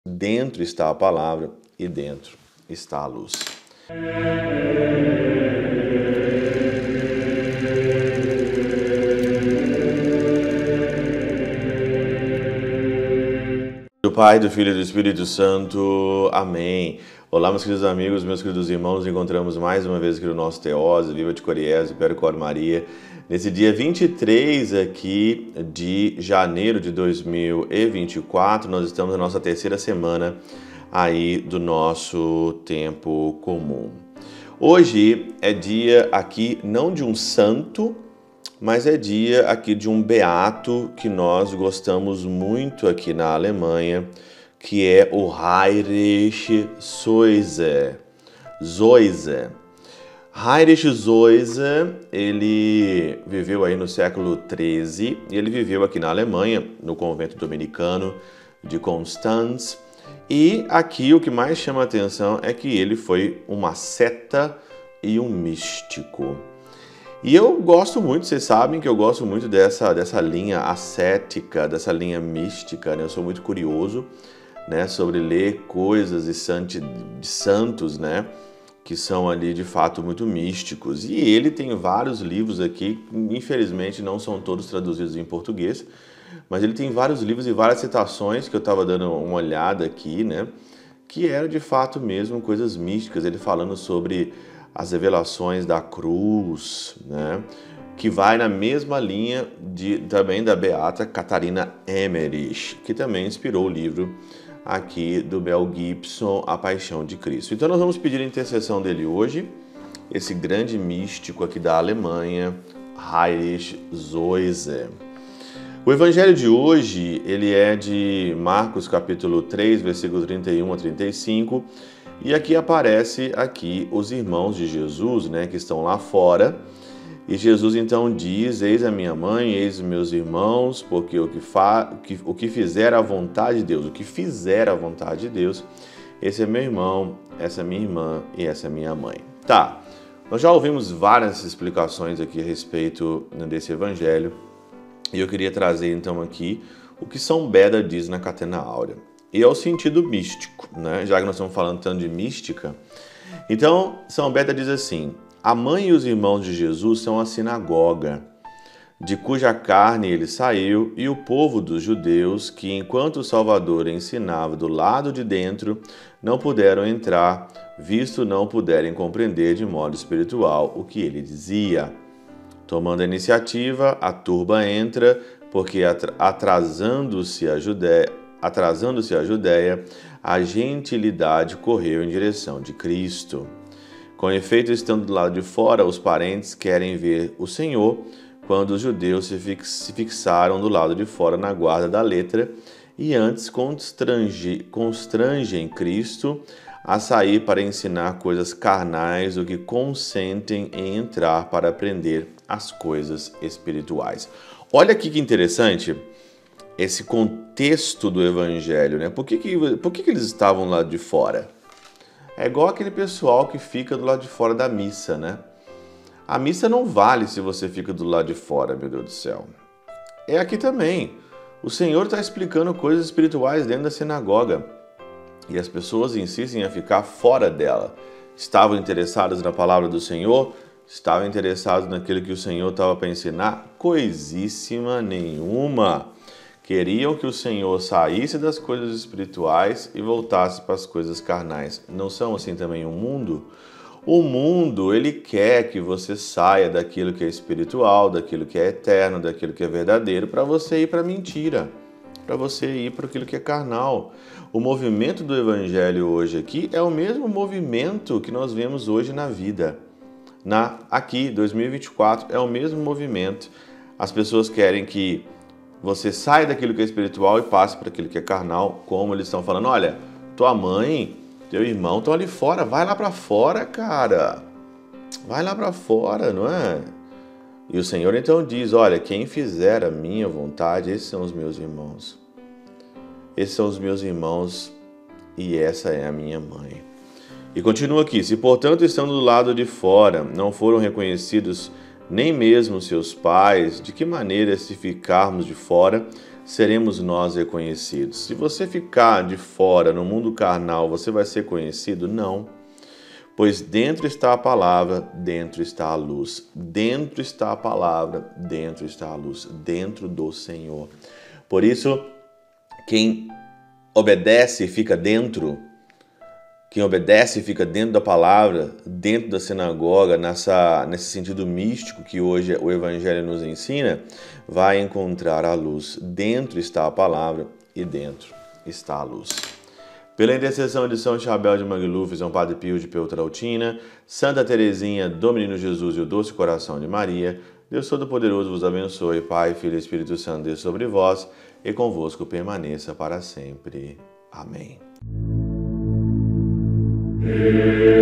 Dentro está a palavra e dentro está a luz. Do Pai, do Filho e do Espírito Santo. Amém. Olá, meus queridos amigos, meus queridos irmãos. Nos encontramos mais uma vez aqui no nosso Teose, Viva de Coriés, Percor Maria. Nesse dia 23 aqui de janeiro de 2024, nós estamos na nossa terceira semana aí do nosso tempo comum. Hoje é dia aqui não de um santo, mas é dia aqui de um beato que nós gostamos muito aqui na Alemanha, que é o Heinrich Soise. Heinrich Soise, ele viveu aí no século XIII e ele viveu aqui na Alemanha, no convento dominicano de Constanz. E aqui o que mais chama a atenção é que ele foi um asceta e um místico. E eu gosto muito, vocês sabem que eu gosto muito dessa linha ascética, dessa linha mística, né? Eu sou muito curioso, né, sobre ler coisas de santos, né, que são ali de fato muito místicos. E ele tem vários livros aqui, infelizmente não são todos traduzidos em português, mas ele tem vários livros e várias citações que eu estava dando uma olhada aqui, né, que eram de fato mesmo coisas místicas, ele falando sobre as revelações da cruz, né, que vai na mesma linha também da beata Catarina Emmerich, que também inspirou o livro aqui do Mel Gibson, A Paixão de Cristo. Então nós vamos pedir a intercessão dele hoje, esse grande místico aqui da Alemanha, Heinrich Soise. O evangelho de hoje, ele é de Marcos capítulo 3, versículo 31 a 35, e aqui aparece os irmãos de Jesus, né, que estão lá fora. E Jesus então diz: eis a minha mãe, eis os meus irmãos, porque o que fizer a vontade de Deus, o que fizer a vontade de Deus, esse é meu irmão, essa é minha irmã e essa é minha mãe. Tá, nós já ouvimos várias explicações aqui a respeito desse evangelho, e eu queria trazer então aqui o que São Beda diz na Catena Áurea. E é o sentido místico, né? Já que nós estamos falando tanto de mística. Então, São Beda diz assim: a mãe e os irmãos de Jesus são a sinagoga, de cuja carne ele saiu, e o povo dos judeus, que enquanto o Salvador ensinava do lado de dentro, não puderam entrar, visto não puderem compreender de modo espiritual o que ele dizia. Tomando a iniciativa, a turba entra, porque atrasando-se a Judéia, a gentilidade correu em direção de Cristo. Com efeito, estando do lado de fora, os parentes querem ver o Senhor, quando os judeus se fixaram do lado de fora na guarda da letra, e antes constrangem Cristo a sair para ensinar coisas carnais do que consentem em entrar para aprender as coisas espirituais. Olha aqui que interessante esse contexto do evangelho, né? Por que eles estavam lá de fora? É igual aquele pessoal que fica do lado de fora da missa, né? A missa não vale se você fica do lado de fora, meu Deus do céu. É aqui também. O Senhor está explicando coisas espirituais dentro da sinagoga e as pessoas insistem a ficar fora dela. Estavam interessadas na palavra do Senhor? Estavam interessados naquilo que o Senhor estava para ensinar? Coisíssima nenhuma. Queriam que o Senhor saísse das coisas espirituais e voltasse para as coisas carnais. Não são assim também o mundo? O mundo, ele quer que você saia daquilo que é espiritual, daquilo que é eterno, daquilo que é verdadeiro, para você ir para a mentira, para você ir para aquilo que é carnal. O movimento do evangelho hoje aqui é o mesmo movimento que nós vemos hoje na vida. Aqui, 2024, é o mesmo movimento. As pessoas querem que você saia daquilo que é espiritual e passe para aquilo que é carnal, como eles estão falando: olha, tua mãe, teu irmão estão ali fora, vai lá para fora, cara. Vai lá para fora, não é? E o Senhor então diz: olha, quem fizer a minha vontade, esses são os meus irmãos. Esses são os meus irmãos e essa é a minha mãe. E continua aqui: se portanto estando do lado de fora, não foram reconhecidos nem mesmo seus pais, de que maneira, se ficarmos de fora, seremos nós reconhecidos. Se você ficar de fora, no mundo carnal, você vai ser conhecido? Não. Pois dentro está a palavra, dentro está a luz. Dentro está a palavra, dentro está a luz. Dentro do Senhor. Por isso, quem obedece fica dentro. Quem obedece fica dentro da palavra, dentro da sinagoga, nesse sentido místico que hoje o Evangelho nos ensina, vai encontrar a luz. Dentro está a palavra e dentro está a luz. Pela intercessão de São Chabel de Mangluf, São Padre Pio de Peltrautina, Santa Teresinha do Menino Jesus e o Doce Coração de Maria, Deus Todo-Poderoso vos abençoe, Pai, Filho e Espírito Santo, Deus sobre vós e convosco permaneça para sempre. Amém.